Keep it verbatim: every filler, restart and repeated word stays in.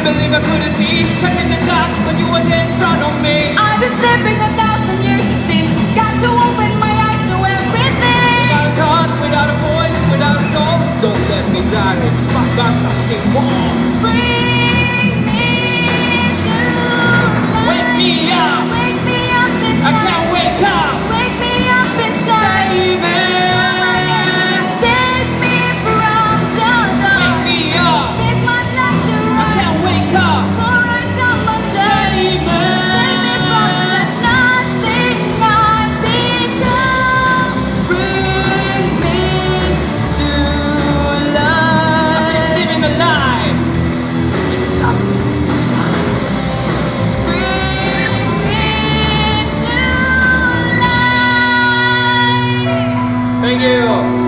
believe I couldn't see, touching the clock when you was in front of me. I've been slipping a thousand years to see. Got to open my eyes to everything. Without a thought, without a voice, without a soul, don't let me die in spot by something more. Bring me to life. Wake me up. Wake me up I inside. can't wake up. Wake me up inside. Baby. Take me from the dark. Wake me up. Take my life to I run. can't wake up. For I come undone. Save me. Save me from the nothing I've become. Bring me to life. I've been living a lie. It's something inside. Bring me to life. Thank you.